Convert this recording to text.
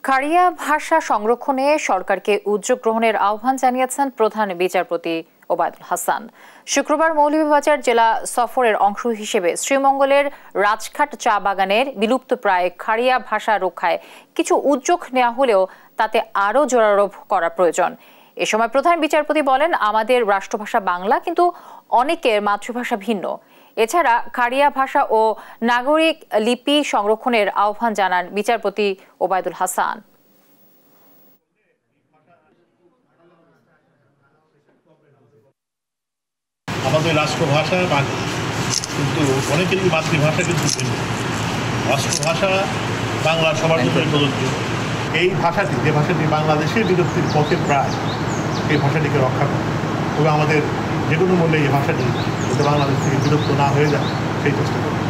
কারিয়া ভাষা সংরক্ষণে সরকারকে উদ্যোগ গ্রহণের আহ্বান জানিয়েছেন প্রধান বিচারপতি ওবায়দুল হাসান। শুক্রবার মৌলভীবাজার জেলা সফরের অংশ হিসেবে শ্রীমঙ্গলের রাজঘাট চা বাগানের বিলুপ্তপ্রায় কারিয়া ভাষা রক্ষায় কিছু উদ্যোগ নেওয়া হলেও তাতে আরও জোরারোপ করা প্রয়োজন। এ সময় প্রধান বিচারপতি বলেন, আমাদের রাষ্ট্রভাষা বাংলা, কিন্তু অনেকের মাতৃভাষা ভিন্ন। এছাড়া কারিয়া ভাষা ও নাগরিক লিপি সংরক্ষণের আহ্বান জানান বিচারপতি ওবায়দুল হাসান। আমাদের রাষ্ট্রভাষা বাংলা, কিন্তু অনেকেরই মাতৃভাষা কিন্তু ভিন্ন। রাষ্ট্রভাষা বাংলা সবার জন্য প্রযোজ্য। এই ভাষাটি, যে ভাষাটি বাংলাদেশের বিলুপ্তির পথে প্রায়, এই ভাষাটিকে রক্ষা করে। তবে আমাদের যে কোনো মূল্যে এই ভাষাটি যাতে বাংলাদেশ থেকে বিলুপ্ত না হয়ে যায় সেই চেষ্টা করি।